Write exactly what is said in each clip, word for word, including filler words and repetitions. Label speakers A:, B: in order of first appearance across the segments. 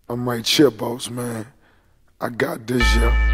A: I'm right here, boss man. I got this, yeah.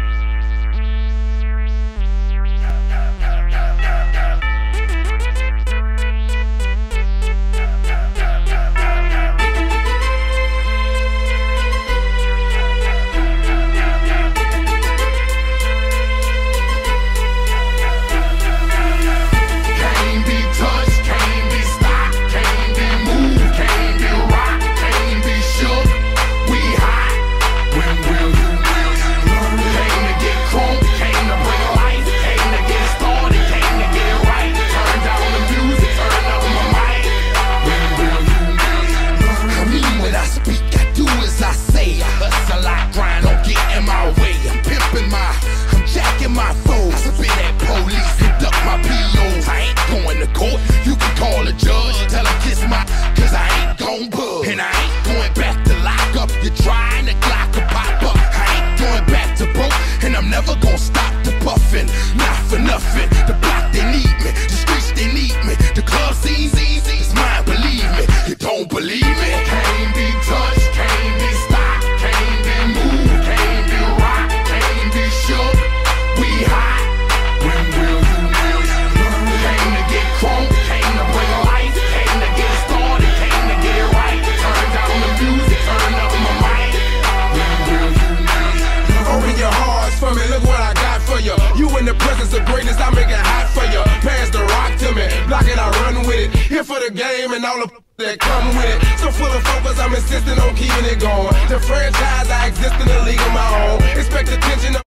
B: My foes, I spit at police and duck my P Os. I ain't going to court, you can call a judge, tell him kiss my, cause I ain't gon' bug. And I ain't going back to lock up, you're trying to clock a pop up. I ain't going back to broke, and I'm never gon' stop the puffin'. Not for nothing, the block they need me, the streets they need me, the club scene's easy, it's mine, believe me. You don't believe me? Can't be touched, can't be stopped, can't be moved, can't be rocked, can't be shook. We hot, when will you, will you learn? Came to get crunk, came to bring life, came to get started, came to get it right. Turn down the music, turn up my mic. When will you, will you learn?
C: Open your hearts for me, look what I got for you. You in the presence of greatness, I make it hot for you. Pass the rock to me, block it, I run with it. Here for the game and all the that come with it. So full of focus, I'm insisting on keeping it going. The franchise, I exist in a league of my own. Expect attention.